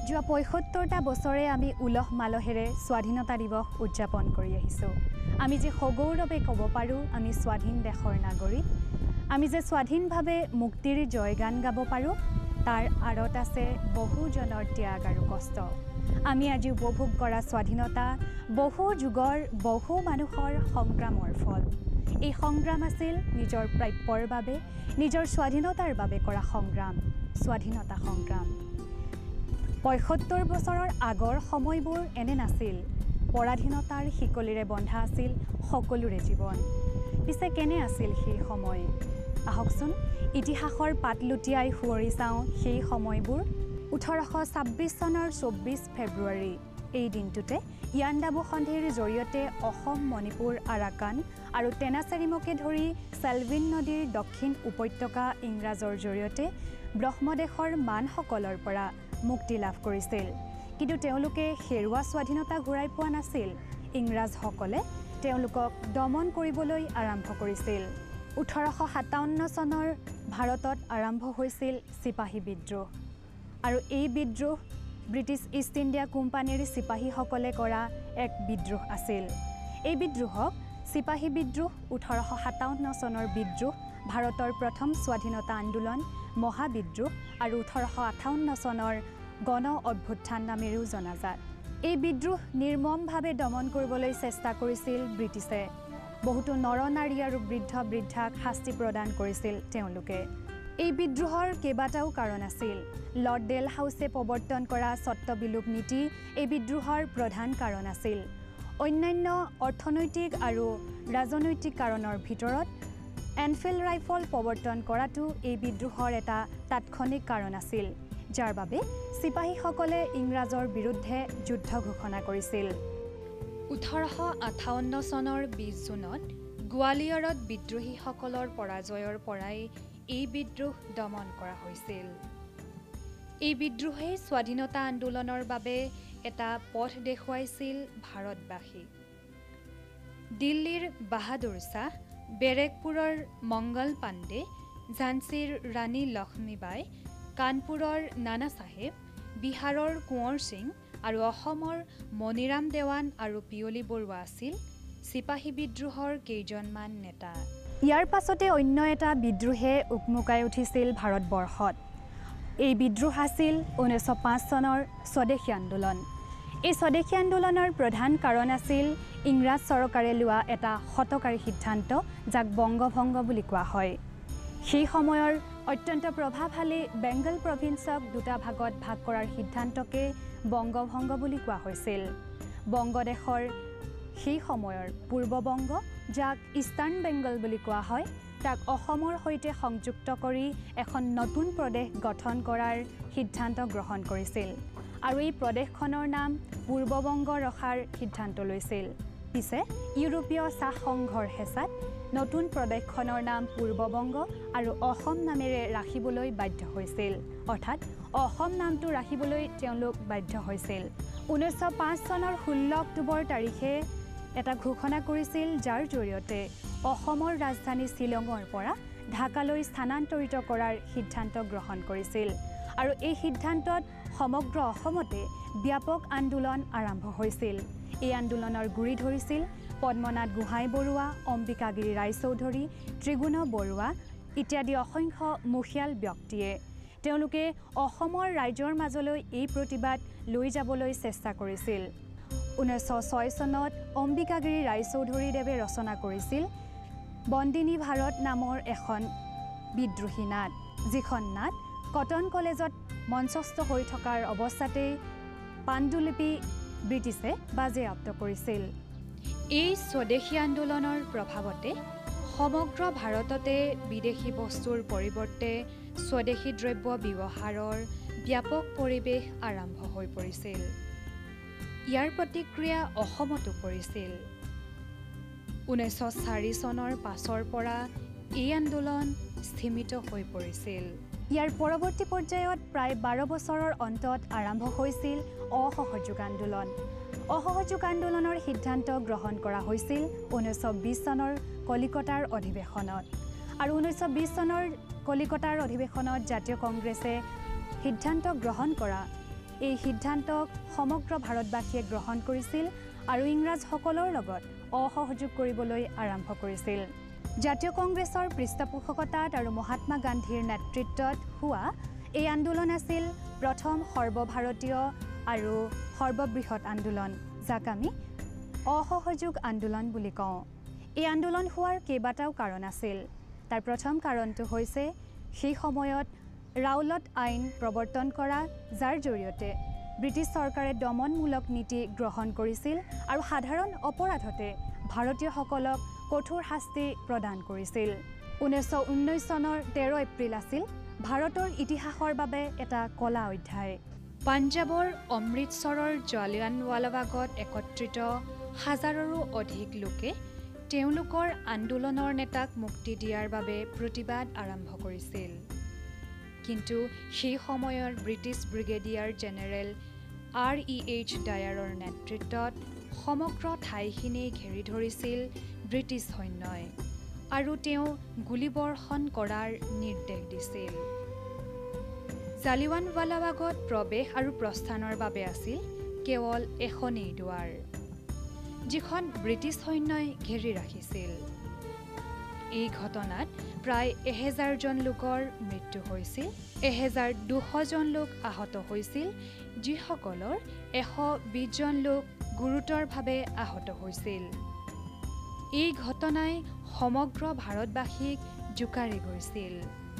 যোৱা ৭৫টা বছৰে আমি উলহ মালহেৰে স্বাধীনতা দিৱস উদযাপন কৰি আহিছোঁ। আমি যে সগৌৰৱে ক'ব পাৰোঁ আমি স্বাধীন দেশৰ নাগৰিক, আমি যে স্বাধীনভাৱে মুক্তিৰ জয়গান গাব পাৰোঁ, তাৰ আঁৰত আছে বহুজনৰ ত্যাগ আৰু কষ্ট। আমি আজি উপভোগ কৰা স্বাধীনতা বহু যুগৰ বহু মানুহৰ সংগ্ৰামৰ ফল। এই সংগ্ৰাম আছিল নিজৰ প্ৰাপ্যৰ বাবে, নিজৰ স্বাধীনতাৰ বাবে কৰা সংগ্ৰাম, স্বাধীনতা সংগ্ৰাম। ৭৫ বছৰৰ আগৰ সময়বোৰ এনে নাছিল। পৰাধীনতাৰ শিকলিৰে বন্ধা আছিল সকলোৰে জীৱন। পিছে কেনে আছিল সেই সময়? আহকচোন ইতিহাসৰ পাত লুটিয়াই সুঁৱৰি চাওঁ সেই সময়বোৰ। 1826 চনৰ 24 ফেব্ৰুৱাৰী এই দিনটোতে ইয়াণ্ডাবু সন্ধিৰ জৰিয়তে অসম, মণিপুৰ, আৰাকান আৰু টেনাচেৰিমকে ধৰি চেলভিন নদীৰ দক্ষিণ উপত্যকা ইংৰাজৰ জৰিয়তে ব্ৰহ্মদেশৰ মানসকলৰ পৰা মুক্তি লাভ কৰিছিল। কিন্তু তেওঁলোকে হেৰুৱা স্বাধীনতা ঘূৰাই পোৱা নাছিল। ইংৰাজসকলে তেওঁলোকক দমন কৰিবলৈ আৰম্ভ কৰিছিল। 1857 চনৰ ভাৰতত আৰম্ভ হৈছিল চিপাহী বিদ্ৰোহ। আৰু এই বিদ্ৰোহ ব্ৰিটিছ ইষ্ট ইণ্ডিয়া কোম্পানীৰ চিপাহীসকলে কৰা এক বিদ্ৰোহ আছিল। এই বিদ্ৰোহক চিপাহী বিদ্ৰোহ, 1857 চনৰ বিদ্ৰোহ, ভাৰতৰ প্ৰথম স্বাধীনতা আন্দোলন, মহাবিদ্ৰোহ আৰু 1858 চনৰ গণ অভ্যুত্থান নামেৰেও জনাজাত। এই বিদ্ৰোহ নিৰ্মমভাৱে দমন কৰিবলৈ চেষ্টা কৰিছিল ব্ৰিটিছে। বহুতো নৰ-নাৰী আৰু বৃদ্ধ-বৃদ্ধাক শাস্তি প্ৰদান কৰিছিল তেওঁলোকে। এই বিদ্ৰোহৰ কেইবাটাও কাৰণ আছিল। লৰ্ড ডেলহাউছে প্ৰৱৰ্তন কৰা স্বত্ববিলোপ নীতি এই বিদ্ৰোহৰ প্ৰধান কাৰণ আছিল। অন্যান্য অৰ্থনৈতিক আৰু ৰাজনৈতিক কাৰণৰ ভিতৰত এনফিল্ড ৰাইফল প্ৰৱৰ্তন কৰাটো এই বিদ্ৰোহৰ এটা তাৎক্ষণিক কাৰণ আছিল, যাৰ বাবে চিপাহীসকলে ইংৰাজৰ বিৰুদ্ধে যুদ্ধ ঘোষণা কৰিছিল। 1858 চনৰ 20 জুনত গোৱালিয়ৰত বিদ্ৰোহীসকলৰ পৰাজয়ৰ পৰাই এই বিদ্ৰোহ দমন কৰা হৈছিল। এই বিদ্ৰোহে স্বাধীনতা আন্দোলনৰ বাবে এটা পথ দেখুৱাইছিল ভাৰতবাসীক। দিল্লীৰ বাহাদুৰ শাহ, বেৰেকপুৰৰ মংগল পাণ্ডে, ঝান্সীৰ ৰাণী লক্ষ্মীবাই, কানপুৰৰ নানা চাহেব, বিহাৰৰ কোঁৱৰ সিং আৰু অসমৰ মণিৰাম দেৱান আৰু পিয়লি বৰুৱা আছিল চিপাহী বিদ্ৰোহৰ কেইজনমান নেতা। ইয়াৰ পাছতে অন্য এটা বিদ্ৰোহে উকমুকাই উঠিছিল ভাৰতবৰ্ষত। এই বিদ্ৰোহ আছিল 1905 চনৰ স্বদেশী আন্দোলন। এই স্বদেশী আন্দোলনৰ প্ৰধান কাৰণ আছিল ইংৰাজ চৰকাৰে লোৱা এটা হঠকাৰী সিদ্ধান্ত, যাক বংগভংগ বুলি কোৱা হয়। সেই সময়ৰ অত্যন্ত প্ৰভাৱশালী বেংগল প্ৰভিন্সক দুটা ভাগত ভাগ কৰাৰ সিদ্ধান্তকে বংগভংগ বুলি কোৱা হৈছিল। বংগদেশৰ সেই সময়ৰ পূৰ্ববংগ, যাক ইষ্টাৰ্ণ বেংগল বুলি কোৱা হয়, তাক অসমৰ সৈতে সংযুক্ত কৰি এখন নতুন প্ৰদেশ গঠন কৰাৰ সিদ্ধান্ত গ্ৰহণ কৰিছিল আৰু এই প্ৰদেশখনৰ নাম পূৰ্ববংগ ৰখাৰ সিদ্ধান্ত লৈছিল। পিছে ইউৰোপীয় চাহ সংঘৰ হেঁচাত নতুন প্ৰদেশখনৰ নাম পূৰ্ববংগ আৰু অসম নামেৰে ৰাখিবলৈ বাধ্য হৈছিল, অৰ্থাৎ অসম নামটো ৰাখিবলৈ তেওঁলোক বাধ্য হৈছিল। 1905 চনৰ 16 অক্টোবৰ তাৰিখে এটা ঘোষণা কৰিছিল, যাৰ জৰিয়তে অসমৰ ৰাজধানী শ্বিলঙৰ পৰা ঢাকালৈ স্থানান্তৰিত কৰাৰ সিদ্ধান্ত গ্ৰহণ কৰিছিল। আৰু এই সিদ্ধান্তত সমগ্ৰ অসমতে ব্যাপক আন্দোলন আৰম্ভ হৈছিল। এই আন্দোলনৰ গুৰি ধৰিছিল পদ্মনাথ গোহাঁই বৰুৱা, অম্বিকাগিৰি ৰায়চৌধুৰী, ত্ৰিগুণ বৰুৱা ইত্যাদি অসংখ্য মুখিয়াল ব্যক্তিয়ে। তেওঁলোকে অসমৰ ৰাইজৰ মাজলৈ এই প্ৰতিবাদ লৈ যাবলৈ চেষ্টা কৰিছিল। 1906 চনত অম্বিকাগিৰি ৰায়চৌধুৰীদেৱে ৰচনা কৰিছিল বন্দিনী ভাৰত নামৰ এখন বিদ্ৰোহী নাট, যিখন নাট কটন কলেজত মঞ্চস্থ হৈ থকাৰ অৱস্থাতেই পাণ্ডুলিপি ব্ৰিটিছে বাজেয়াপ্ত কৰিছিল। এই স্বদেশী আন্দোলনৰ প্ৰভাৱতে সমগ্ৰ ভাৰততে বিদেশী বস্তুৰ পৰিৱৰ্তে স্বদেশী দ্ৰব্য ব্যৱহাৰৰ ব্যাপক পৰিৱেশ আৰম্ভ হৈ পৰিছিল। ইয়াৰ প্ৰতিক্ৰিয়া অসমতো পৰিছিল। 1904 চনৰ পাছৰ পৰা এই আন্দোলন স্থিমিত হৈ পৰিছিল। ইয়াৰ পৰৱৰ্তী পৰ্যায়ত প্ৰায় 12 বছৰৰ অন্তত আৰম্ভ হৈছিল অসহযোগ আন্দোলন। অসহযোগ আন্দোলনৰ সিদ্ধান্ত গ্ৰহণ কৰা হৈছিল 1920 চনৰ কলিকতাৰ অধিৱেশনত। আৰু 1920 চনৰ কলিকতাৰ অধিৱেশনত জাতীয় কংগ্ৰেছে সিদ্ধান্ত গ্ৰহণ কৰা এই সিদ্ধান্তক সমগ্ৰ ভাৰতবাসীয়ে গ্ৰহণ কৰিছিল আৰু ইংৰাজসকলৰ লগত অসহযোগ কৰিবলৈ আৰম্ভ কৰিছিল। জাতীয় কংগ্ৰেছৰ পৃষ্ঠপোষকতাত আৰু মহাত্মা গান্ধীৰ নেতৃত্বত হোৱা এই আন্দোলন আছিল প্ৰথম সৰ্বভাৰতীয় আৰু সৰ্ববৃহৎ আন্দোলন, যাক আমি অসহযোগ আন্দোলন বুলি কওঁ। এই আন্দোলন হোৱাৰ কেইবাটাও কাৰণ আছিল। তাৰ প্ৰথম কাৰণটো হৈছে সেই সময়ত ৰাওলাট আইন প্ৰৱৰ্তন কৰা, যাৰ জৰিয়তে ব্ৰিটিছ চৰকাৰে দমনমূলক নীতি গ্ৰহণ কৰিছিল আৰু সাধাৰণ অপৰাধতে ভাৰতীয়সকলক কঠোৰ শাস্তি প্ৰদান কৰিছিল। 1919 চনৰ 13 এপ্ৰিল আছিল ভাৰতৰ ইতিহাসৰ বাবে এটা কলা অধ্যায়। পাঞ্জাবৰ অমৃতসৰৰ জালিয়ানৱালাবাগত একত্ৰিত হাজাৰৰো অধিক লোকে তেওঁলোকৰ আন্দোলনৰ নেতাক মুক্তি দিয়াৰ বাবে প্ৰতিবাদ আৰম্ভ কৰিছিল। কিন্তু সেই সময়ৰ ব্ৰিটিছ ব্ৰিগেডিয়াৰ জেনেৰেল R.E.H. ডায়াৰৰ নেতৃত্বত সমগ্ৰ ঠাইখিনি ঘেৰি ধৰিছিল ব্ৰিটিছ সৈন্যই আৰু তেওঁ গুলীবৰ্ষণ কৰাৰ নিৰ্দেশ দিছিল। জালিয়ানৱালাবাগত প্ৰৱেশ আৰু প্ৰস্থানৰ বাবে আছিল কেৱল এখনেই দুৱাৰ, যিখন ব্ৰিটিছ সৈন্যই ঘেৰি ৰাখিছিল। এই ঘটনাত প্ৰায় 1000 জন লোকৰ মৃত্যু হৈছিল, 1200 জন লোক আহত হৈছিল, যিসকলৰ 120 জন লোক গুৰুতৰভাৱে আহত হৈছিল। এই ঘটনাই সমগ্ৰ ভাৰতবাসীক জোকাৰি গৈছিল।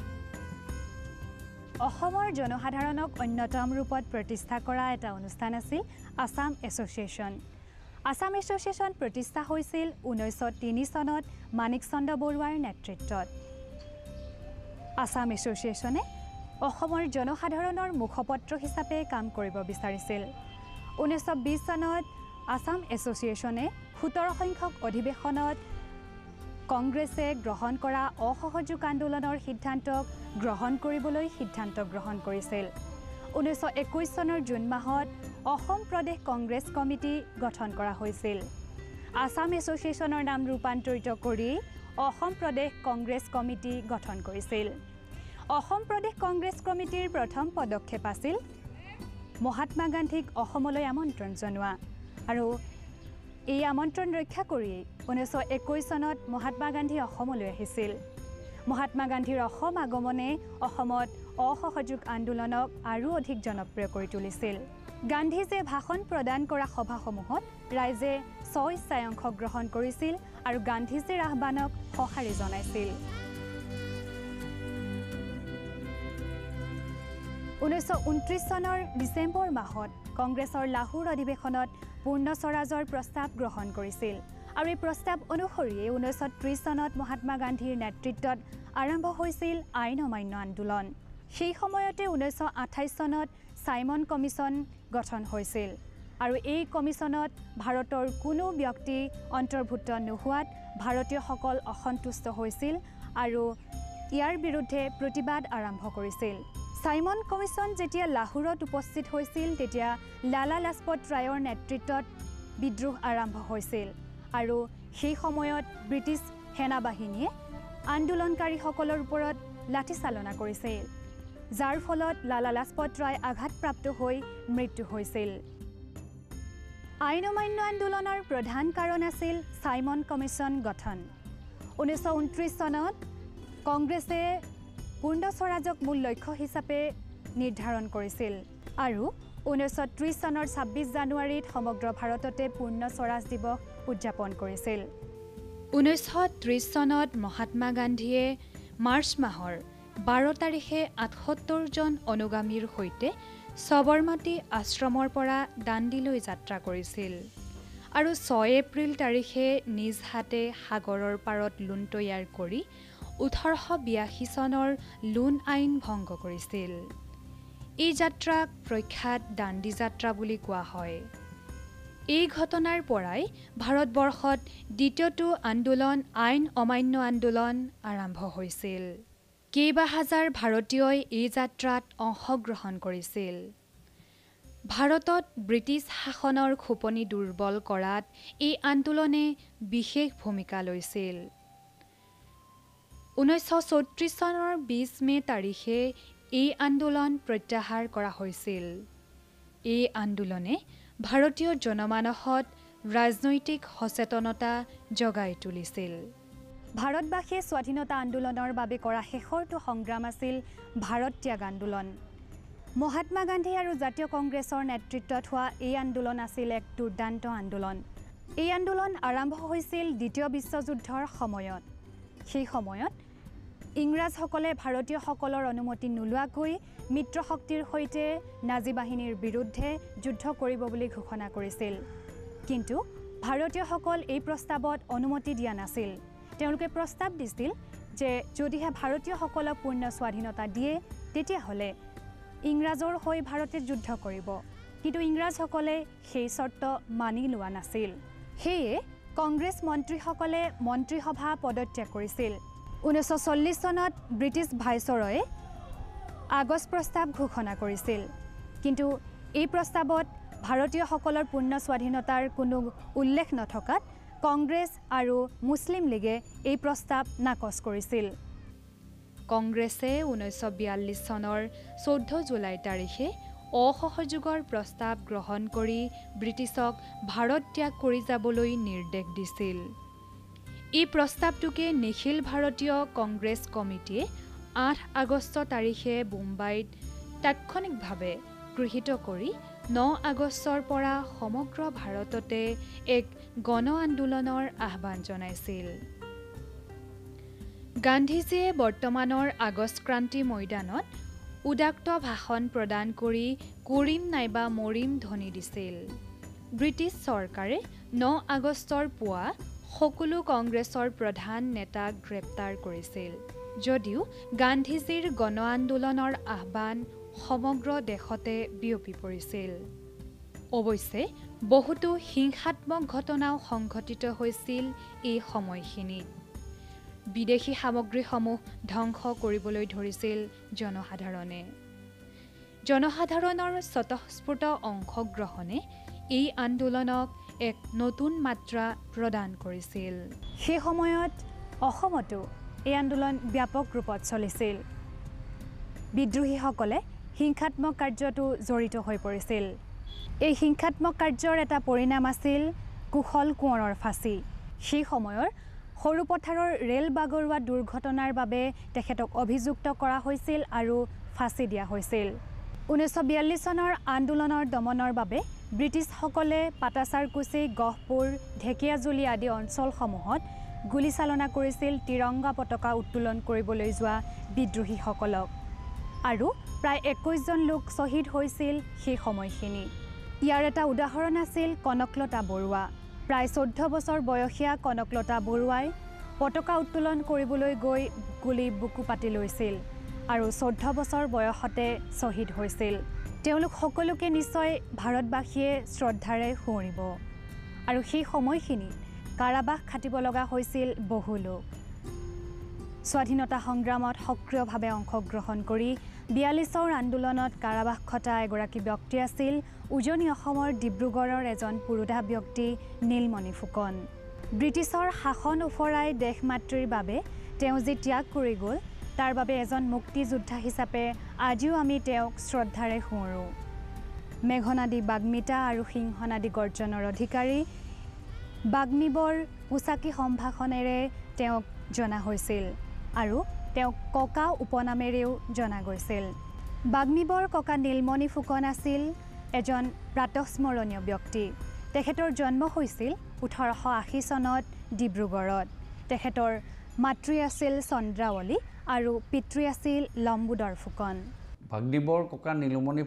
অসমৰ জনসাধাৰণক অন্যতম ৰূপত প্ৰতিষ্ঠা কৰা এটা অনুষ্ঠান আছিল আসাম এছ'চিয়েশ্যন। আসাম এছ'চিয়েশ্যন প্ৰতিষ্ঠা হৈছিল 1903 চনত মানিক চন্দ্ৰ বৰুৱাৰ নেতৃত্বত। আসাম এছ'চিয়েশ্যনে অসমৰ জনসাধাৰণৰ মুখপত্ৰ হিচাপে কাম কৰিব বিচাৰিছিল। 1920 চনত আসাম এছ'চিয়েশ্যনে 17 সংখ্যক অধিৱেশনত কংগ্ৰেছে গ্ৰহণ কৰা অসহযোগ আন্দোলনৰ সিদ্ধান্তক গ্ৰহণ কৰিবলৈ সিদ্ধান্ত গ্ৰহণ কৰিছিল। 1921 চনৰ জুন মাহত অসম প্ৰদেশ কংগ্ৰেছ কমিটি গঠন কৰা হৈছিল। আসাম এছ'চিয়েশ্যনৰ নাম ৰূপান্তৰিত কৰি অসম প্ৰদেশ কংগ্ৰেছ কমিটি গঠন কৰিছিল। অসম প্ৰদেশ কংগ্ৰেছ কমিটিৰ প্ৰথম পদক্ষেপ আছিল মহাত্মা গান্ধীক অসমলৈ আমন্ত্ৰণ জনোৱা, আৰু এই আমন্ত্ৰণ ৰক্ষা কৰি 1921 চনত মহাত্মা গান্ধী অসমলৈ আহিছিল। মহাত্মা গান্ধীৰ অসম আগমনে অসমত অসহযোগ আন্দোলনক আৰু অধিক জনপ্ৰিয় কৰি তুলিছিল। গান্ধীজীয়ে ভাষণ প্ৰদান কৰা সভাসমূহত ৰাইজে স্বইচ্ছাই অংশগ্ৰহণ কৰিছিল আৰু গান্ধীজীৰ আহ্বানক সঁহাৰি জনাইছিল। 1929 চনৰ ডিচেম্বৰ মাহত কংগ্ৰেছৰ লাহোৰ অধিৱেশনত পূৰ্ণ স্বৰাজৰ প্ৰস্তাৱ গ্ৰহণ কৰিছিল, আৰু এই প্ৰস্তাৱ অনুসৰিয়ে 1930 চনত মহাত্মা গান্ধীৰ নেতৃত্বত আৰম্ভ হৈছিল আইন অমান্য আন্দোলন। সেই সময়তে 1928 চনত চাইমন কমিশ্যন গঠন হৈছিল, আৰু এই কমিশ্যনত ভাৰতৰ কোনো ব্যক্তি অন্তৰ্ভুক্ত নোহোৱাত ভাৰতীয়সকল অসন্তুষ্ট হৈছিল আৰু ইয়াৰ বিৰুদ্ধে প্ৰতিবাদ আৰম্ভ কৰিছিল। চাইমন কমিশ্যন যেতিয়া লাহোৰত উপস্থিত হৈছিল, তেতিয়া লালা লাজপত ৰায়ৰ নেতৃত্বত বিদ্ৰোহ আৰম্ভ হৈছিল, আৰু সেই সময়ত ব্ৰিটিছ সেনাবাহিনীয়ে আন্দোলনকাৰীসকলৰ ওপৰত লাঠিচালনা কৰিছিল, যাৰ ফলত লালা লাজপত ৰায় আঘাতপ্ৰাপ্ত হৈ মৃত্যু হৈছিল। আইন অমান্য আন্দোলনৰ প্ৰধান কাৰণ আছিল চাইমন কমিশ্যন গঠন। 1929 চনত কংগ্ৰেছে পূৰ্ণ স্বৰাজক মূল লক্ষ্য হিচাপে নিৰ্ধাৰণ কৰিছিল, আৰু 1930 চনৰ 26 জানুৱাৰীত সমগ্ৰ ভাৰততে পূৰ্ণ স্বৰাজ দিৱস উদযাপন কৰিছিল। 1930 চনত মহাত্মা গান্ধীয়ে মাৰ্চ মাহৰ 12 তাৰিখে 78 জন অনুগামীৰ সৈতে সবৰমতী আশ্ৰমৰ পৰা দাণ্ডিলৈ যাত্ৰা কৰিছিল, আৰু 6 এপ্ৰিল তাৰিখে নিজ হাতে সাগৰৰ পাৰত লোন তৈয়াৰ কৰি 1882 চনৰ লোন আইন ভংগ কৰিছিল। এই যাত্ৰাক প্ৰখ্যাত দাণ্ডী যাত্ৰা বুলি কোৱা হয়। এই ঘটনাৰ পৰাই ভাৰতবৰ্ষত দ্বিতীয়টো আন্দোলন আইন অমান্য আন্দোলন আৰম্ভ হৈছিল। কেইবা হাজাৰ ভাৰতীয়ই এই যাত্ৰাত অংশগ্ৰহণ কৰিছিল। ভাৰতত ব্ৰিটিছ শাসনৰ খোপনি দুৰ্বল কৰাত এই আন্দোলনে বিশেষ ভূমিকা লৈছিল। 1934 চনৰ 20 মে' তাৰিখে এই আন্দোলন প্ৰত্যাহাৰ কৰা হৈছিল। এই আন্দোলনে ভাৰতীয় জনমানসত ৰাজনৈতিক সচেতনতা জগাই তুলিছিল। ভাৰতবাসীয়ে স্বাধীনতা আন্দোলনৰ বাবে কৰা শেষৰটো সংগ্ৰাম আছিল ভাৰত ত্যাগ আন্দোলন। মহাত্মা গান্ধী আৰু জাতীয় কংগ্ৰেছৰ নেতৃত্বত হোৱা এই আন্দোলন আছিল এক দুৰ্দান্ত আন্দোলন। এই আন্দোলন আৰম্ভ হৈছিল দ্বিতীয় বিশ্বযুদ্ধৰ সময়ত। সেই সময়ত ইংৰাজসকলে ভাৰতীয়সকলৰ অনুমতি নোলোৱাকৈ মিত্ৰশক্তিৰ সৈতে নাজী বাহিনীৰ বিৰুদ্ধে যুদ্ধ কৰিব বুলি ঘোষণা কৰিছিল। কিন্তু ভাৰতীয়সকল এই প্ৰস্তাৱত অনুমতি দিয়া নাছিল। তেওঁলোকে প্ৰস্তাৱ দিছিল যে যদিহে ভাৰতীয়সকলক পূৰ্ণ স্বাধীনতা দিয়ে তেতিয়াহ'লে ইংৰাজৰ হৈ ভাৰতে যুদ্ধ কৰিব। কিন্তু ইংৰাজসকলে সেই চৰ্ত মানি লোৱা নাছিল। সেয়ে কংগ্ৰেছ মন্ত্ৰীসকলে মন্ত্ৰীসভা পদত্যাগ কৰিছিল। 1940 চনত ব্ৰিটিছ ভাইচৰয়ে আগষ্ট প্ৰস্তাৱ ঘোষণা কৰিছিল। কিন্তু এই প্ৰস্তাৱত ভাৰতীয়সকলৰ পূৰ্ণ স্বাধীনতাৰ কোনো উল্লেখ নথকাত কংগ্ৰেছ আৰু মুছলিম লীগে এই প্ৰস্তাৱ নাকচ কৰিছিল। কংগ্ৰেছে 1942 চনৰ 14 জুলাই তাৰিখে অসহযোগৰ প্ৰস্তাৱ গ্ৰহণ কৰি ব্ৰিটিছক ভাৰত ত্যাগ কৰি যাবলৈ নিৰ্দেশ দিছিল। এই প্ৰস্তাৱটোকে নিখিল ভাৰতীয় কংগ্ৰেছ কমিটিয়ে 8 আগষ্ট তাৰিখে বোম্বাইত তাৎক্ষণিকভাৱে গৃহীত কৰি 9 আগষ্টৰ পৰা সমগ্ৰ ভাৰততে এক গণ আন্দোলনৰ আহ্বান জনাইছিল। গান্ধীজীয়ে বৰ্তমানৰ আগষ্ট ক্ৰান্তি ময়দানত উদাত্ত ভাষণ প্ৰদান কৰি কৰিম নাইবা মৰিম ধ্বনি দিছিল। ব্ৰিটিছ চৰকাৰে 9 আগষ্টৰ পুৱা সকলো কংগ্ৰেছৰ প্ৰধান নেতাক গ্ৰেপ্তাৰ কৰিছিল। যদিও গান্ধীজীৰ গণ আন্দোলনৰ আহ্বান সমগ্ৰ দেশতে বিয়পি পৰিছিল। অৱশ্যে বহুতো হিংসাত্মক ঘটনাও সংঘটিত হৈছিল এই সময়খিনিত। বিদেশী সামগ্ৰীসমূহ ধ্বংস কৰিবলৈ ধৰিছিল জনসাধাৰণে। জনসাধাৰণৰ স্বতঃস্ফূৰ্ত অংশগ্ৰহণে এই আন্দোলনক এক নতুন মাত্ৰা প্ৰদান কৰিছিল। সেই সময়ত অসমতো এই আন্দোলন ব্যাপক ৰূপত চলিছিল। বিদ্ৰোহীসকলে হিংসাত্মক কাৰ্যতো জড়িত হৈ পৰিছিল। এই হিংসাত্মক কাৰ্যৰ এটা পৰিণাম আছিল কুশল কোঁৱৰৰ ফাঁচী। সেই সময়ৰ সৰু পথাৰৰ ৰেল বাগৰুৱা দুৰ্ঘটনাৰ বাবে তেখেতক অভিযুক্ত কৰা হৈছিল আৰু ফাঁচী দিয়া হৈছিল। 1942 চনৰ আন্দোলনৰ দমনৰ বাবে ব্ৰিটিছসকলে পাটাচাৰকুছি, গহপুৰ, ঢেকীয়াজুলি আদি অঞ্চলসমূহত গুলীচালনা কৰিছিল তিৰংগা পতাকা উত্তোলন কৰিবলৈ যোৱা বিদ্ৰোহীসকলক। আৰু প্ৰায় 21 জন লোক শ্বহীদ হৈছিল সেই সময়খিনি। ইয়াৰ এটা উদাহৰণ আছিল কনকলতা বৰুৱা। প্ৰায় 14 বছৰ বয়সীয়া কনকলতা বৰুৱাই পতাকা উত্তোলন কৰিবলৈ গৈ গুলী বুকু পাতি লৈছিল আৰু 14 বছৰ বয়সতে শ্বহীদ হৈছিল। তেওঁলোক সকলোকে নিশ্চয় ভাৰতবাসীয়ে শ্ৰদ্ধাৰে সোঁৱৰিব। আৰু সেই সময়খিনিত কাৰাবাস খাটিব লগা হৈছিল বহু লোক। স্বাধীনতা সংগ্ৰামত সক্ৰিয়ভাৱে অংশগ্ৰহণ কৰি 42ৰ আন্দোলনত কাৰাবাস খটা এগৰাকী ব্যক্তি আছিল উজনি অসমৰ ডিব্ৰুগড়ৰ এজন পুৰোধা ব্যক্তি নীলমণি ফুকন। ব্ৰিটিছৰ শাসন উফৰাই দেশ মাতৃৰ বাবে তেওঁ যি ত্যাগ কৰি গ'ল তাৰ বাবে এজন মুক্তিযোদ্ধা হিচাপে আজিও আমি তেওঁক শ্ৰদ্ধাৰে সোঁৱৰোঁ। মেঘনাদী বাগ্মিতা আৰু সিংহনাদী গৰ্জনৰ অধিকাৰী বাগ্মীবৰ পোচাকী সম্ভাষণেৰে তেওঁক জনা হৈছিল আৰু তেওঁক ককা উপনামেৰেও জনা গৈছিল। বাগ্মীবৰ ককা নীলমণি ফুকন আছিল এজন প্ৰাতঃস্মৰণীয় ব্যক্তি। তেখেতৰ জন্ম হৈছিল 1880 চনত ডিব্ৰুগড়ত। তেখেতৰ মাতৃ আছিল চন্দ্ৰাৱলী আৰু পিতৃ আছিল লম্বোদৰ ফুকন। বাগ্মীবৰ ককা নীলমণি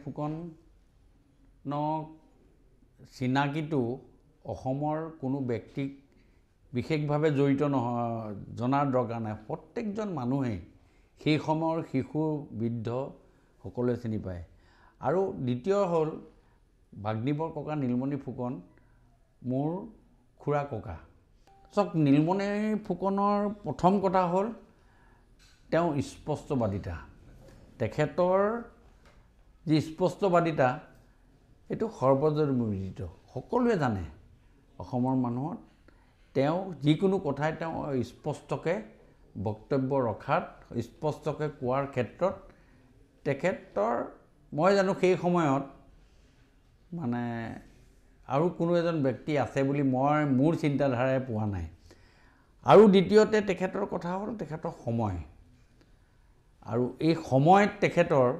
ফুকনক চিনাকিটো অসমৰ কোনো ব্যক্তিক বিশেষভাৱে জড়িত জনাৰ দৰকাৰ নাই। প্ৰত্যেকজন মানুহেই সেই সময়ৰ শিশু বৃদ্ধ সকলোৱে চিনি পায়। আৰু দ্বিতীয় হ'ল বাগ্মীবৰ ককা নীলমণি ফুকন মোৰ খুৰা ককা। চাওক, নীলমণি ফুকনৰ প্ৰথম কথা হ'ল তেওঁ স্পষ্টবাদিতা। তেখেতৰ যি স্পষ্টবাদিতা এইটো সৰ্বজনবিদিত, সকলোৱে জানে। অসমৰ মানুহত তেওঁ যিকোনো কথাই তেওঁ স্পষ্টকৈ বক্তব্য ৰখাত, স্পষ্টকৈ কোৱাৰ ক্ষেত্ৰত তেখেতৰ মই জানো সেই সময়ত মানে আৰু কোনো এজন ব্যক্তি আছে বুলি মই মোৰ চিন্তাধাৰাই পোৱা নাই। আৰু দ্বিতীয়তে তেখেতৰ কথা হ'ল তেখেতৰ সময়, আৰু এই সময়ত তেখেতৰ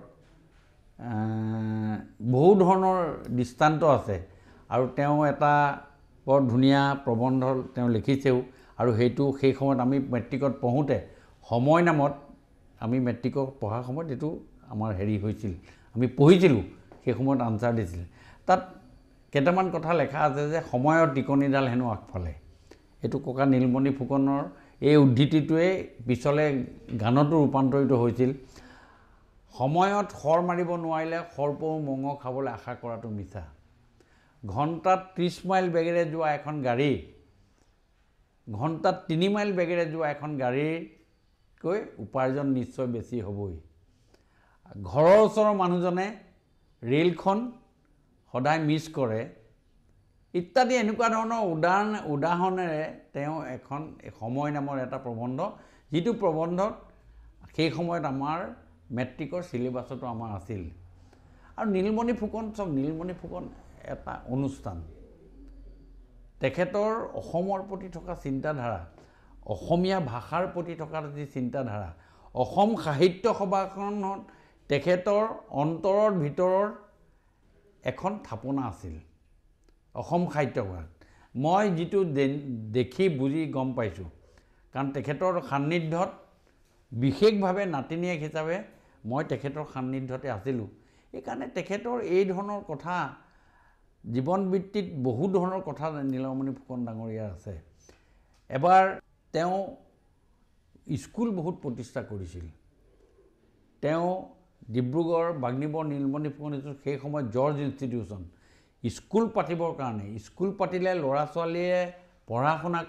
বহু ধৰণৰ দৃষ্টান্ত আছে, আৰু তেওঁ এটা বৰ ধুনীয়া প্ৰবন্ধ তেওঁ লিখিছেও, আৰু সেইটো সেই সময়ত আমি মেট্ৰিকত পঢ়োঁতে সময় নামত আমি মেট্ৰিকত পঢ়াৰ সময়ত এইটো আমাৰ হেৰি হৈছিল, আমি পঢ়িছিলোঁ, সেই সময়ত আনচাৰ দিছিল। তাত কেইটামান কথা লেখা আছে যে সময়ৰ টিকনিডাল হেনো আগফালে। এইটো ককা নীলমণি ফুকনৰ এই উদ্ধৃতিটোৱে পিছলৈ গানতো ৰূপান্তৰিত হৈছিল। সময়ত শৰ মাৰিব নোৱাৰিলে সৰ্পও মঙহ খাবলৈ আশা কৰাটো মিছা। ঘণ্টাত 30 মাইল বেগেৰে যোৱা এখন গাড়ী, ঘণ্টাত 3 মাইল বেগেৰে যোৱা এখন গাড়ীতকৈ উপাৰ্জন নিশ্চয় বেছি হ'বই। ঘৰৰ ওচৰৰ মানুহজনে ৰেলখন সদায় মিছ কৰে ইত্যাদি এনেকুৱা ধৰণৰ উদাহৰণেৰে তেওঁ এখন সময় নামৰ এটা প্ৰবন্ধ, যিটো প্ৰবন্ধত সেই সময়ত আমাৰ মেট্ৰিকৰ চিলেবাছতো আমাৰ আছিল। আৰু নীলমণি ফুকন চাওক, নীলমণি ফুকন এটা অনুষ্ঠান, তেখেতৰ অসমৰ প্ৰতি থকা চিন্তাধাৰা, অসমীয়া ভাষাৰ প্ৰতি থকা যি চিন্তাধাৰা, অসম সাহিত্য সভাখনত তেখেতৰ অন্তৰৰ ভিতৰৰ এখন থাপনা আছিল অসম সাহিত্য সভাত। মই যিটো দেখি বুজি গম পাইছোঁ, কাৰণ তেখেতৰ সান্নিধ্যত বিশেষভাৱে নাতিনীয়েক হিচাপে মই তেখেতৰ সান্নিধ্যতে আছিলোঁ। এইকাৰণে তেখেতৰ এই ধৰণৰ কথা, জীৱন বৃত্তিত বহু ধৰণৰ কথা নীলমণি ফুকন ডাঙৰীয়াৰ আছে। এবাৰ তেওঁ স্কুল বহুত প্ৰতিষ্ঠা কৰিছিল। তেওঁ ডিব্ৰুগড় বাগ্মীবৰ নীলমণি ফুকন সেই সময়ত জৰ্জ ইনষ্টিটিউশ্যন স্কুল পাতিবৰ কাৰণে, স্কুল পাতিলে ল'ৰা ছোৱালীয়ে পঢ়া শুনা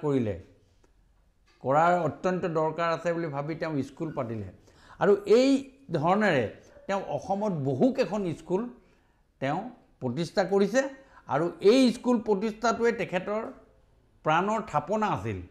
কৰাৰ অত্যন্ত দৰকাৰ আছে বুলি ভাবি তেওঁ স্কুল পাতিলে। আৰু এই ধৰণেৰে তেওঁ অসমত বহুকেইখন স্কুল তেওঁ প্ৰতিষ্ঠা কৰিছে, আৰু এই স্কুল প্ৰতিষ্ঠাটোৱে তেখেতৰ প্ৰাণৰ থাপনা আছিল।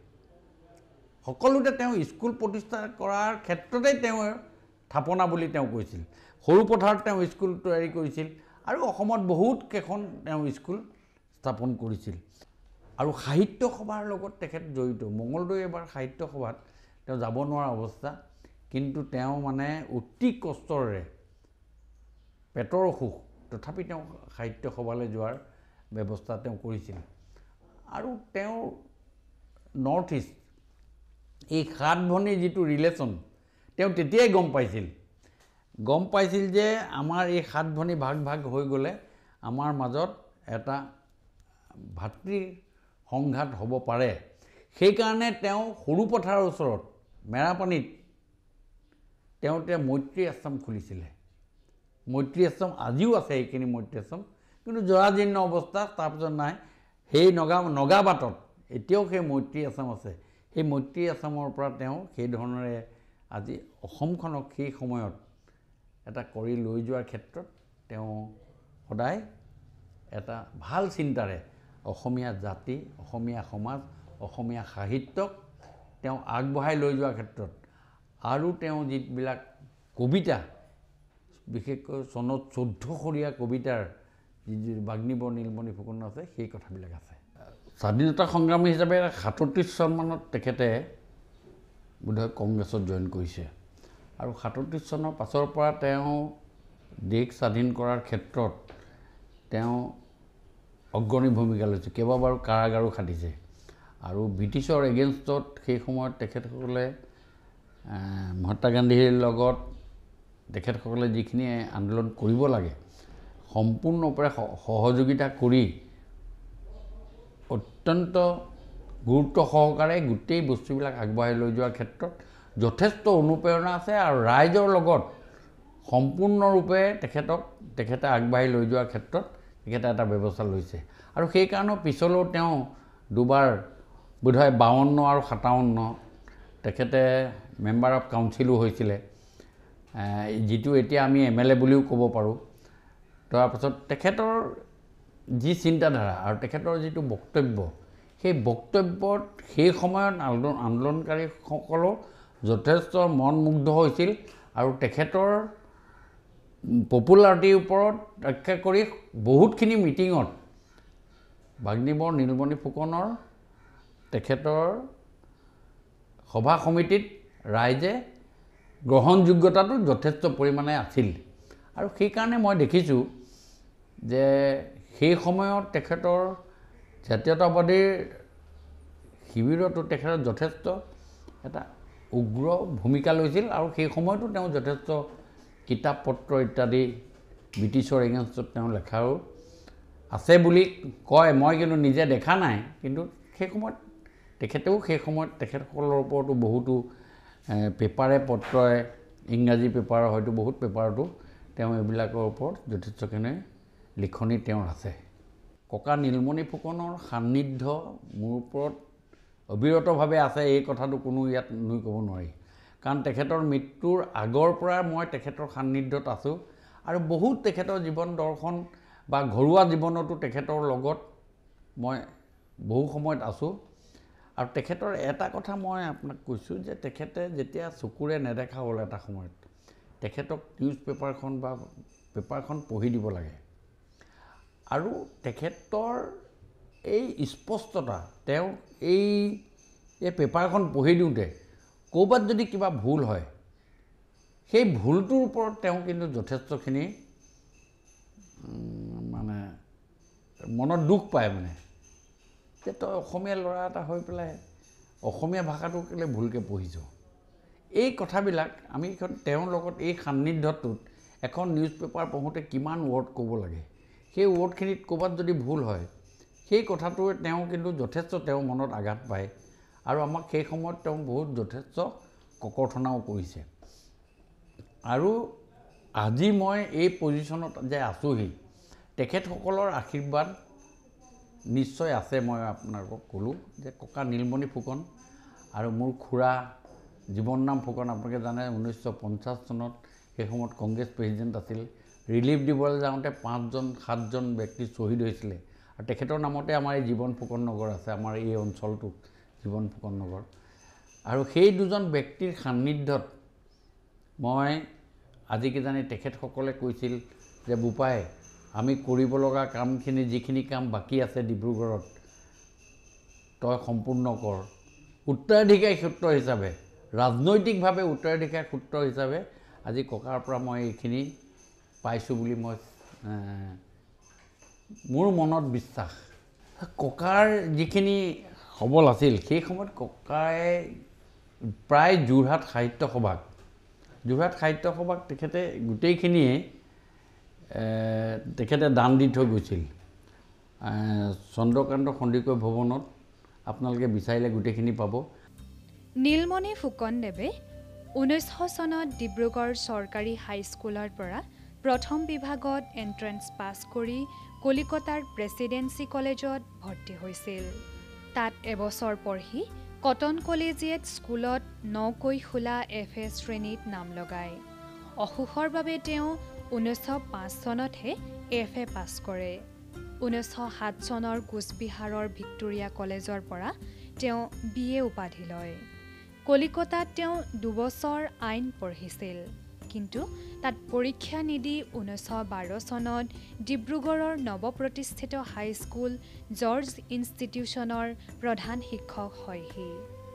সকলোতে তেওঁ স্কুল প্ৰতিষ্ঠা কৰাৰ ক্ষেত্ৰতেই তেওঁ থাপনা বুলি তেওঁ কৈছিল। সৰু পথাৰত তেওঁ স্কুল তৈয়াৰী কৰিছিল, আৰু অসমত বহুত কেইখন তেওঁ স্কুল স্থাপন কৰিছিল। আৰু সাহিত্য সভাৰ লগত তেখেত জড়িত। মঙলদৈ এবাৰ সাহিত্য সভাত তেওঁ যাব নোৱাৰা অৱস্থা, কিন্তু তেওঁ মানে অতি কষ্টৰে, পেটৰ অসুখ, তথাপি তেওঁ সাহিত্য সভালৈ যোৱাৰ ব্যৱস্থা তেওঁ কৰিছিল। আৰু তেওঁ নৰ্থ ইষ্ট এই 7 ভনীৰ যিটো ৰিলেশ্যন, তেওঁ তেতিয়াই গম পাইছিল যে আমাৰ এই 7 ভনী ভাগ হৈ গ'লে আমাৰ মাজত এটা ভাতৃ সংঘাত হ'ব পাৰে। সেইকাৰণে তেওঁ সৰু পথাৰৰ ওচৰত মেৰাপানীত তেওঁ মৈত্ৰী আশ্ৰম খুলিছিলে। মৈত্ৰী আশ্ৰম আজিও আছে, এইখিনি মৈত্ৰী আশ্ৰম, কিন্তু জৰাজীৰ্ণ অৱস্থা, তাৰপিছত নাই। সেই নগাবাটত এতিয়াও সেই মৈত্ৰী আশ্ৰম আছে। সেই মৈত্ৰী আশ্ৰমৰ পৰা তেওঁ সেই ধৰণেৰে আজি অসমখনক সেই সময়ত এটা কৰি লৈ যোৱাৰ ক্ষেত্ৰত তেওঁ সদায় এটা ভাল চিন্তাৰে অসমীয়া জাতি, অসমীয়া সমাজ, অসমীয়া সাহিত্যক তেওঁ আগবঢ়াই লৈ যোৱাৰ ক্ষেত্ৰত, আৰু তেওঁ যিবিলাক কবিতা, বিশেষকৈ চনত 14খৰীয়া কবিতাৰ যি বাগ্মীবৰ নীলমণি ফুকন আছে, সেই কথাবিলাক আছে। স্বাধীনতা সংগ্ৰামী হিচাপে 37 চনমানত তেখেতে বোধহয় কংগ্ৰেছত জইন কৰিছে, আৰু 37 চনৰ পাছৰ পৰা তেওঁ দেশ স্বাধীন কৰাৰ ক্ষেত্ৰত তেওঁ অগ্ৰণী ভূমিকা লৈছে। কেইবাবাৰো কাৰাগাৰো খাটিছে, আৰু ব্ৰিটিছৰ এগেইনষ্টত সেই সময়ত তেখেতসকলে মহাত্মা গান্ধীৰ লগত তেখেতসকলে যিখিনি আন্দোলন কৰিব লাগে সম্পূৰ্ণৰূপে সহযোগিতা কৰি অত্যন্ত গুৰুত্ব সহকাৰে গোটেই বস্তুবিলাক আগবঢ়াই লৈ যোৱাৰ ক্ষেত্ৰত যথেষ্ট অনুপ্ৰেৰণা আছে, আৰু ৰাইজৰ লগত সম্পূৰ্ণৰূপে তেখেতে আগবাঢ়ি লৈ যোৱাৰ ক্ষেত্ৰত তেখেতে এটা ব্যৱস্থা লৈছে। আৰু সেইকাৰণে পিছলৈও তেওঁ দুবাৰ বোধহয় 52 আৰু 57 তেখেতে মেম্বাৰ অফ কাউন্সিলো হৈছিলে, যিটো এতিয়া আমি MLA বুলিও ক'ব পাৰোঁ। তাৰপাছত তেখেতৰ যি চিন্তাধাৰা আৰু তেখেতৰ যিটো বক্তব্য, সেই বক্তব্যত সেই সময়ত আন্দোলনকাৰীসকলো যথেষ্ট মনমুগ্ধ হৈছিল, আৰু তেখেতৰ পপুলাৰিটিৰ ওপৰত ৰক্ষা কৰি বহুতখিনি মিটিঙত বাগ্মীবৰ নীলমণি ফুকনৰ তেখেতৰ সভা সমিতিত ৰাইজে গ্ৰহণযোগ্যতাটো যথেষ্ট পৰিমাণে আছিল আৰু সেইকাৰণে মই দেখিছোঁ যে সেই সময়ত তেখেতৰ জাতীয়তাবাদীৰ শিবিৰতো তেখেতৰ যথেষ্ট এটা উগ্ৰ ভূমিকা লৈছিল আৰু সেই সময়তো তেওঁ যথেষ্ট কিতাপ পত্ৰ ইত্যাদি ব্ৰিটিছৰ এগেইনষ্টত তেওঁ লেখাও আছে বুলি কয় মই কিন্তু নিজে দেখা নাই কিন্তু সেই সময়ত তেখেতেও সেই সময়ত তেখেতসকলৰ ওপৰতো বহুতো পেপাৰে পত্ৰই ইংৰাজী পেপাৰ হয়তো বহুত পেপাৰতো তেওঁ এইবিলাকৰ ওপৰত যথেষ্টখিনি লিখনি তেওঁৰ আছে ককা নীলমণি ফুকনৰ সান্নিধ্য মোৰ ওপৰত অবিৰতভাৱে আছে এই কথাটো কোনো ইয়াত নুই ক'ব নোৱাৰি কাৰণ তেখেতৰ মৃত্যুৰ আগৰ পৰা মই তেখেতৰ সান্নিধ্যত আছোঁ আৰু বহুত তেখেতৰ জীৱন দৰ্শন বা ঘৰুৱা জীৱনতো তেখেতৰ লগত মই বহু সময়ত আছোঁ আৰু তেখেতৰ এটা কথা মই আপোনাক কৈছোঁ যে তেখেতে যেতিয়া চকুৰে নেদেখা হ'ল এটা সময়ত তেখেতক নিউজ পেপাৰখন বা পেপাৰখন পঢ়ি দিব লাগে আৰু তেখেতৰ এই স্পষ্টতা তেওঁ এই পেপাৰখন পঢ়ি দিওঁতে ক'ৰবাত যদি কিবা ভুল হয় সেই ভুলটোৰ ওপৰত তেওঁ কিন্তু যথেষ্টখিনি মানে মনত দুখ পায় মানে যে তই অসমীয়া ল'ৰা এটা হৈ পেলাই অসমীয়া ভাষাটো কেলে ভুলকৈ পঢ়িছ এই কথাবিলাক আমি তেওঁৰ লগত এই সান্নিধ্যটোত এখন নিউজ পেপাৰ পঢ়োঁতে কিমান ৱৰ্ড ক'ব লাগে সেই ৱৰ্ডখিনিত ক'ৰবাত যদি ভুল হয় সেই কথাটোৱে তেওঁ কিন্তু যথেষ্ট তেওঁ মনত আঘাত পায় আৰু আমাক সেই সময়ত তেওঁ বহুত যথেষ্ট ককৰ্থনাও কৰিছে আৰু আজি মই এই পজিশ্যনত যে আছোঁহি তেখেতসকলৰ আশীৰ্বাদ নিশ্চয় আছে মই আপোনালোকক ক'লোঁ যে ককা নীলমণি ফুকন আৰু মোৰ খুৰা জীৱন নাম ফুকন আপোনালোকে জানে 1950 চনত সেই সময়ত কংগ্ৰেছ প্ৰেচিডেণ্ট আছিল ৰিলিফ দিবলৈ যাওঁতে 5-7জন ব্যক্তি শ্বহীদ হৈছিলে আৰু তেখেতৰ নামতে আমাৰ এই জীৱন ফুকন নগৰ আছে আমাৰ এই অঞ্চলটোত জীৱন ফুকন নগৰ আৰু সেই দুজন ব্যক্তিৰ সান্নিধ্যত মই আজি কিজানি তেখেতসকলে কৈছিল যে বোপাই আমি কৰিব লগা কামখিনি যিখিনি কাম বাকী আছে ডিব্ৰুগড়ত তই সম্পূৰ্ণ কৰ উত্তৰাধিকাৰী সূত্ৰ হিচাপে ৰাজনৈতিকভাৱে উত্তৰাধিকাৰী সূত্ৰ হিচাপে আজি ককাৰ পৰা মই এইখিনি পাইছোঁ বুলি মই মোৰ মনত বিশ্বাস ককাৰ যিখিনি সবল আছিল সেই সময়ত ককাই প্ৰায় যোৰহাট সাহিত্য সভাক তেখেতে গোটেইখিনিয়ে তেখেতে দান দি থৈ গৈছিল চন্দ্ৰকান্ত সন্দিকৈ ভৱনত আপোনালোকে বিচাৰিলে গোটেইখিনি পাব নীলমণি ফুকনদেৱে 1900 চনত ডিব্ৰুগড় চৰকাৰী হাইস্কুলৰ পৰা প্ৰথম বিভাগত এণ্ট্ৰেন্স পাছ কৰি কলিকতাৰ প্ৰেছিডেন্সি কলেজত ভৰ্তি হৈছিল তাত এবছৰ পঢ়ি কটন কলেজিয়েট স্কুলত নকৈ খোলা FA শ্ৰেণীত নাম লগায় অসুখৰ বাবে তেওঁ 1905 চনতহে FA পাছ কৰে 1907 চনৰ কোচবিহাৰৰ ভিক্টোৰিয়া কলেজৰ পৰা তেওঁ BA উপাধি লয় কলিকতাত তেওঁ 2 বছৰ আইন পঢ়িছিল কিন্তু তাত পৰীক্ষা নিদি 1912 চনত ডিব্ৰুগড়ৰ নৱপ্ৰতিষ্ঠিত হাইস্কুল জৰ্জ ইনষ্টিটিউচনৰ প্ৰধান শিক্ষক হয়হি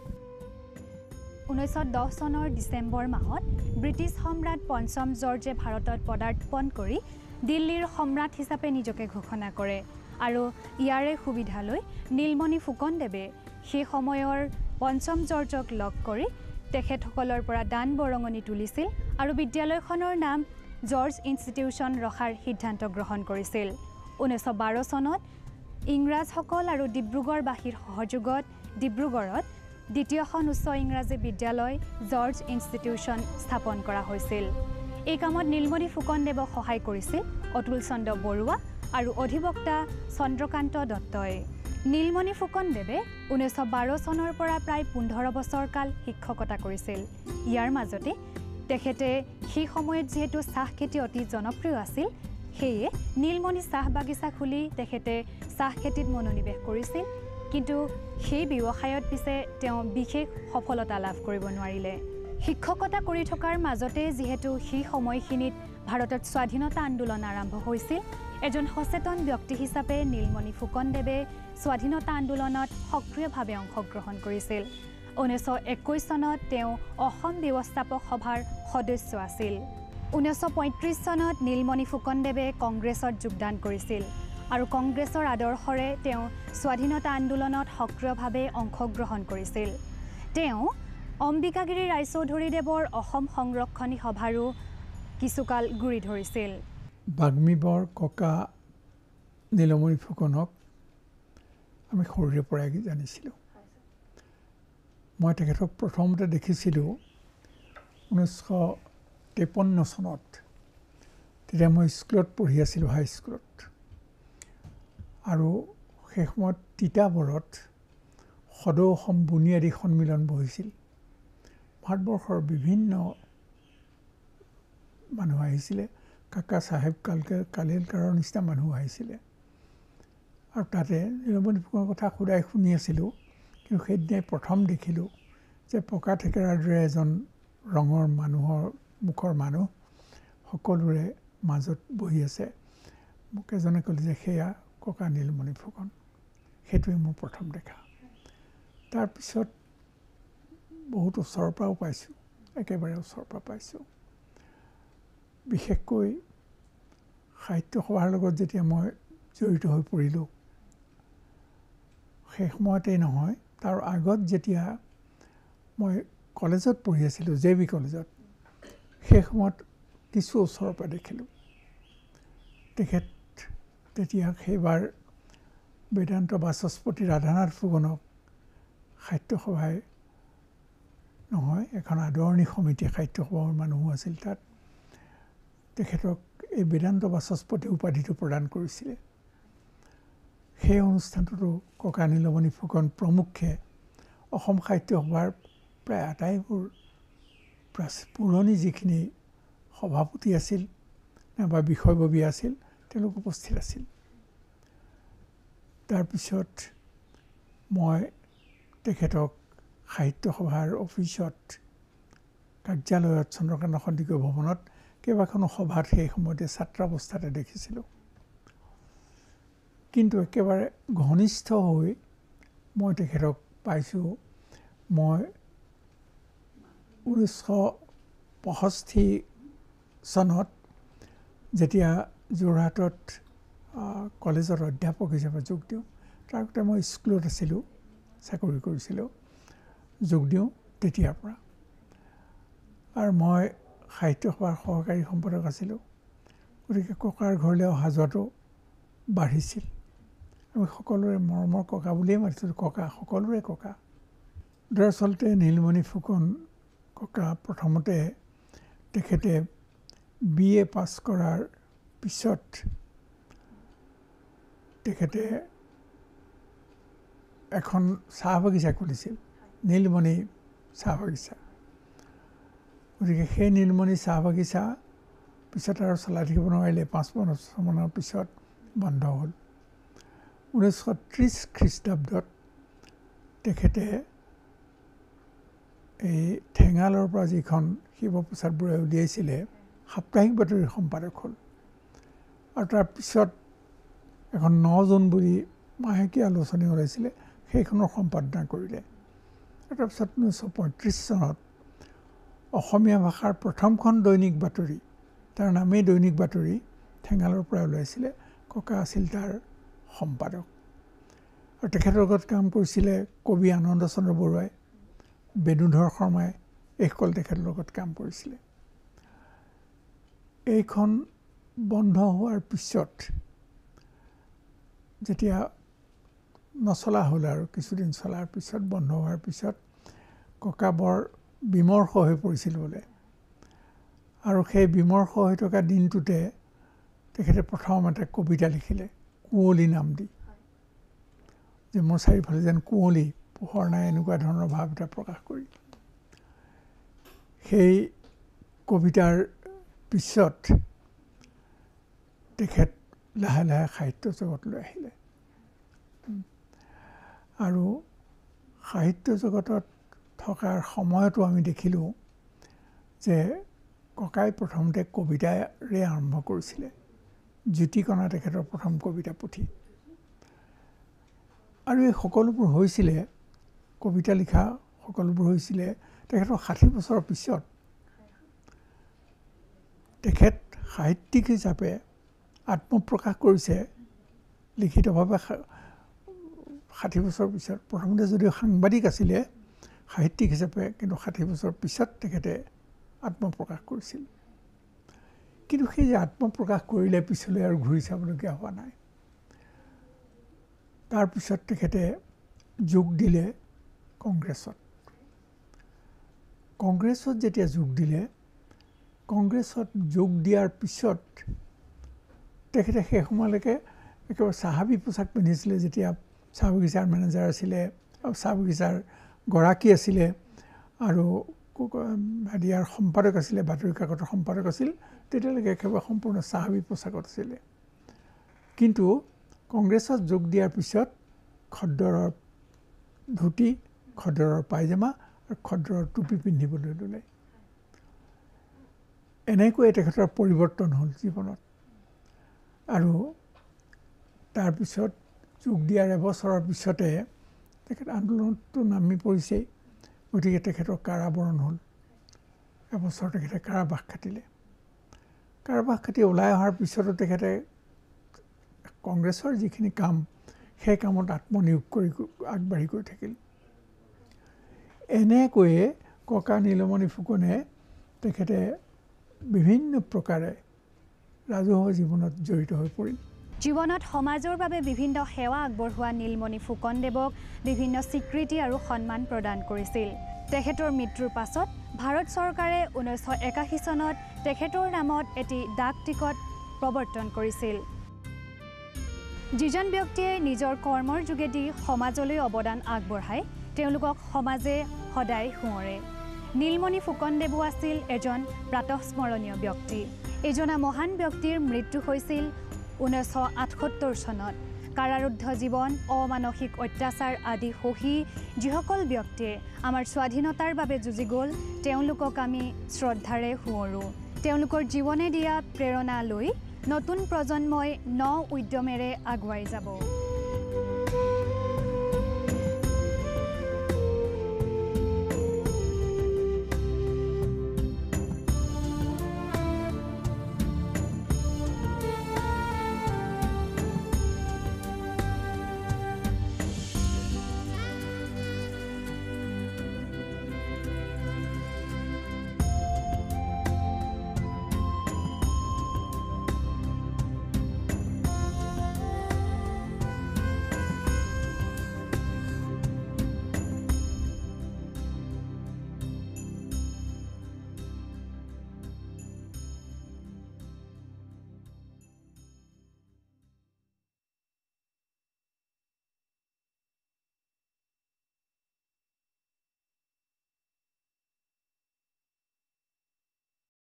1910 চনৰ ডিচেম্বৰ মাহত ব্ৰিটিছ সম্ৰাট পঞ্চম জৰ্জে ভাৰতত পদাৰ্পণ কৰি দিল্লীৰ সম্ৰাট হিচাপে নিজকে ঘোষণা কৰে আৰু ইয়াৰে সুবিধা লৈ নীলমণি ফুকনদেৱে সেই সময়ৰ পঞ্চম জৰ্জক লগ কৰি তেখেতসকলৰ পৰা দান বৰঙণি তুলিছিল আৰু বিদ্যালয়খনৰ নাম জৰ্জ ইনষ্টিটিউচন ৰখাৰ সিদ্ধান্ত গ্ৰহণ কৰিছিল 1912 চনত ইংৰাজসকল আৰু ডিব্ৰুগড়বাসীৰ সহযোগত ডিব্ৰুগড়ত দ্বিতীয়খন উচ্চ ইংৰাজী বিদ্যালয় জৰ্জ ইনষ্টিটিউচন স্থাপন কৰা হৈছিল এই কামত নীলমণি ফুকনদেৱক সহায় কৰিছিল অতুল চন্দ্ৰ বৰুৱা আৰু অধিবক্তা চন্দ্ৰকান্ত দত্তই নীলমণি ফুকনদেৱে 1912 চনৰ পৰা প্ৰায় 15 বছৰ কাল শিক্ষকতা কৰিছিল ইয়াৰ মাজতে তেখেতে সেই সময়ত যেহেতু চাহ খেতি অতি জনপ্ৰিয় আছিল সেয়ে নীলমণি চাহ বাগিচা খুলি তেখেতে চাহ খেতিত মনোনিৱেশ কৰিছিল কিন্তু সেই ব্যৱসায়ত পিছে তেওঁ বিশেষ সফলতা লাভ কৰিব নোৱাৰিলে শিক্ষকতা কৰি থকাৰ মাজতে যেহেতু সেই সময়খিনিত ভাৰতত স্বাধীনতা আন্দোলন আৰম্ভ হৈছিল এজন সচেতন ব্যক্তি হিচাপে নীলমণি ফুকনদেৱে স্বাধীনতা আন্দোলনত সক্ৰিয়ভাৱে অংশগ্ৰহণ কৰিছিল 1921 চনত তেওঁ অসম ব্যৱস্থাপক সভাৰ সদস্য আছিল 1935 চনত নীলমণি ফুকনদেৱে কংগ্ৰেছত যোগদান কৰিছিল আৰু কংগ্ৰেছৰ আদৰ্শৰে তেওঁ স্বাধীনতা আন্দোলনত সক্ৰিয়ভাৱে অংশগ্ৰহণ কৰিছিল তেওঁ অম্বিকাগিৰি ৰায়চৌধুৰীদেৱৰ অসম সংৰক্ষণী সভাৰো কিছুকাল গুৰি ধৰিছিল বাগ্মীবৰ ককা নীলমণি ফুকনক আমি সৰুৰে পৰাই জানিছিলোঁ মই তেখেতক প্ৰথমতে দেখিছিলোঁ 1953 চনত তেতিয়া মই স্কুলত পঢ়ি আছিলোঁ হাই স্কুলত আৰু সেই সময়ত তিতাবৰত সদৌ অসম বুনিয়াদী সন্মিলন বহিছিল ভাৰতবৰ্ষৰ বিভিন্ন মানুহ আহিছিলে কাকা চাহেব কালেলকাৰৰ নিচিনা মানুহ আহিছিলে আৰু তাতে নীলমণি ফুকনৰ কথা সদায় শুনি আছিলোঁ কিন্তু সেইদিনাই প্ৰথম দেখিলোঁ যে পকা থেকেৰাৰ দৰে এজন ৰঙৰ মানুহৰ মুখৰ মানুহ সকলোৰে মাজত বহি আছে মোক এজনে ক'লে যে সেয়া ককা নীলমণি ফুকন সেইটোৱে মোৰ প্ৰথম দেখা তাৰপিছত বহুত ওচৰৰ পৰাও পাইছোঁ একেবাৰে ওচৰৰ পৰা পাইছোঁ বিশেষকৈ সাহিত্য সভাৰ লগত যেতিয়া মই জড়িত হৈ পৰিলোঁ সেই সময়তেই নহয় তাৰ আগত যেতিয়া মই কলেজত পঢ়ি আছিলোঁ JB কলেজত সেই সময়ত কিছু ওচৰৰ পৰা দেখিলোঁ তেখেত তেতিয়া সেইবাৰ বেদান্ত বাচস্পতি ৰাধানাথ ফুকনক সাহিত্য সভাই নহয় এখন আদৰণি সমিতি সাহিত্য সভাৰ মানুহো আছিল তাত তেখেতক এই বেদান্ত বাচস্পতি উপাধিটো প্ৰদান কৰিছিলে সেই অনুষ্ঠানটোতো ককা নীলমণি ফুকন প্ৰমুখ্যে অসম সাহিত্য সভাৰ প্ৰায় আটাইবোৰ পুৰণি যিখিনি সভাপতি আছিল বা বিষয়ববী আছিল তেওঁলোক উপস্থিত আছিল তাৰপিছত মই তেখেতক সাহিত্য সভাৰ অফিচত কাৰ্যালয়ত চন্দ্ৰকান্ত সন্দিকৈ ভৱনত কেইবাখনো সভাত সেই সময়তে ছাত্ৰাৱস্থাতে দেখিছিলোঁ কিন্তু একেবাৰে ঘনিষ্ঠ হৈ মই তেখেতক পাইছোঁ মই 1965 চনত যেতিয়া যোৰহাটত কলেজৰ অধ্যাপক হিচাপে যোগ দিওঁ তাৰ আগতে মই স্কুলত আছিলোঁ চাকৰি কৰিছিলোঁ যোগ দিওঁ তেতিয়াৰ পৰা আৰু মই সাহিত্য সভাৰ সহকাৰী সম্পাদক আছিলোঁ গতিকে ককাৰ ঘৰলৈ অহা যোৱাটো বাঢ়িছিল আমি সকলোৰে মৰমৰ ককা বুলিয়ে মাতিছিলোঁ ককা সকলোৰে ককা দৰাচলতে নীলমণি ফুকন ককা প্ৰথমতে তেখেতে BA পাছ কৰাৰ পিছত তেখেতে এখন চাহ বাগিচা খুলিছিল নীলমণি চাহ বাগিচা গতিকে সেই নীলমণি চাহ বাগিচা পিছত আৰু চলাই থাকিব নোৱাৰিলে 5 বছৰমানৰ পিছত বন্ধ হ'ল 1930 খ্ৰীষ্টাব্দত তেখেতে এই ঠেঙালৰ পৰা যিখন শিৱপ্ৰসাদ বৰুৱাই উলিয়াইছিলে সাপ্তাহিক বাতৰিৰ সম্পাদক হ'ল আৰু তাৰপিছত এখন 9 জুন বুলি মাহেকীয়া আলোচনী ওলাইছিলে সেইখনৰ সম্পাদনা কৰিলে তাৰপিছত 1935 চনত অসমীয়া ভাষাৰ প্ৰথমখন দৈনিক বাতৰি তাৰ নামেই দৈনিক বাতৰি ঠেঙালৰ পৰা ওলাইছিলে ককা আছিল তাৰ সম্পাদক আৰু তেখেতৰ লগত কাম কৰিছিলে কবি আনন্দ চন্দ্ৰ বৰুৱাই বেণুধৰ শৰ্মাই এইসকল তেখেতৰ লগত কাম কৰিছিলে এইখন বন্ধ হোৱাৰ পিছত যেতিয়া নচলা হ'ল আৰু কিছুদিন চলাৰ পিছত বন্ধ হোৱাৰ পিছত ককা বৰ বিমৰ্ষ হৈ পৰিছিল বোলে আৰু সেই বিমৰ্ষ হৈ থকা দিনটোতে তেখেতে প্ৰথম এটা কবিতা লিখিলে কুঁৱলী নাম দি যে মোৰ চাৰিওফালে যেন কুঁৱলী পোহৰ নাই এনেকুৱা ধৰণৰ ভাৱ এটা প্ৰকাশ কৰি সেই কবিতাৰ পিছত তেখেত লাহে লাহে সাহিত্য জগতলৈ আহিলে আৰু সাহিত্য জগতত থকাৰ সময়তো আমি দেখিলোঁ যে ককাই প্ৰথমতে কবিতাৰে আৰম্ভ কৰিছিলে জ্যোতিকণা তেখেতৰ প্ৰথম কবিতা পুথি আৰু এই সকলোবোৰ হৈছিলে কবিতা লিখা সকলোবোৰ হৈছিলে তেখেতৰ ৬০ বছৰৰ পিছত তেখেত সাহিত্যিক হিচাপে আত্মপ্ৰকাশ কৰিছে লিখিতভাৱে ৬০ বছৰৰ পিছত প্ৰথমতে যদিও সাংবাদিক আছিলে সাহিত্যিক হিচাপে কিন্তু ৬০ বছৰৰ পিছত তেখেতে আত্মপ্ৰকাশ কৰিছিল কিন্তু সেই যে আত্মপ্ৰকাশ কৰিলে পিছলৈ আৰু ঘূৰি চাবলগীয়া হোৱা নাই তাৰপিছত তেখেতে যোগ দিলে কংগ্ৰেছত যেতিয়া যোগ দিলে কংগ্ৰেছত যোগ দিয়াৰ পিছত তেখেতে সেই সময়লৈকে একেবাৰে চাহাবী পোছাক পিন্ধিছিলে যেতিয়া চাহ বাগিচাৰ মেনেজাৰ আছিলে চাহ বাগিচাৰ গৰাকী আছিলে আৰু হেৰিয়াৰ সম্পাদক আছিলে বাতৰি কাকতৰ সম্পাদক আছিল তেতিয়ালৈকে একেবাৰে সম্পূৰ্ণ চাহাবী পোছাকত আছিলে কিন্তু কংগ্ৰেছত যোগ দিয়াৰ পিছত খদ্দৰৰ ধুতি খদ্দৰৰ পায়জামা আৰু খদ্দৰৰ টুপি পিন্ধিবলৈ ল'লে এনেকৈ তেখেতৰ পৰিৱৰ্তন হ'ল জীৱনত আৰু তাৰপিছত যোগ দিয়াৰ এবছৰৰ পিছতে তেখেত আন্দোলনটো নামি পৰিছে গতিকে তেখেতৰ কাৰাবৰণ হ'ল এবছৰ তেখেতে কাৰাবাস খাটিলে কাৰাবাস খাটি ওলাই অহাৰ পিছতো তেখেতে কংগ্ৰেছৰ যিখিনি কাম সেই কামত আত্মনিয়োগ কৰি আগবাঢ়ি গৈ থাকিল এনেকৈয়ে ককা নীলমণি ফুকনে তেখেতে বিভিন্ন প্ৰকাৰে ৰাজহুৱা জীৱনত জড়িত হৈ পৰিল জীৱনত সমাজৰ বাবে বিভিন্ন সেৱা আগবঢ়োৱা নীলমণি ফুকনদেৱক বিভিন্ন স্বীকৃতি আৰু সন্মান প্ৰদান কৰিছিল তেখেতৰ মৃত্যুৰ পাছত ভাৰত চৰকাৰে 1981 চনত তেখেতৰ নামত এটি ডাক টিকট প্ৰৱৰ্তন কৰিছিল যিজন ব্যক্তিয়ে নিজৰ কৰ্মৰ যোগেদি সমাজলৈ অৱদান আগবঢ়ায় তেওঁলোকক সমাজে সদায় সোঁৱৰে নীলমণি ফুকনদেৱো আছিল এজন প্ৰাতঃস্মৰণীয় ব্যক্তি এজনা মহান ব্যক্তিৰ মৃত্যু হৈছিল 1978 চনত কাৰাৰুদ্ধ জীৱন অমানসিক অত্যাচাৰ আদি সহি যিসকল ব্যক্তিয়ে আমাৰ স্বাধীনতাৰ বাবে যুঁজি গ'ল তেওঁলোকক আমি শ্ৰদ্ধাৰে সোঁৱৰোঁ তেওঁলোকৰ জীৱনে দিয়া প্ৰেৰণা লৈ নতুন প্ৰজন্মই ন উদ্যমেৰে আগুৱাই যাব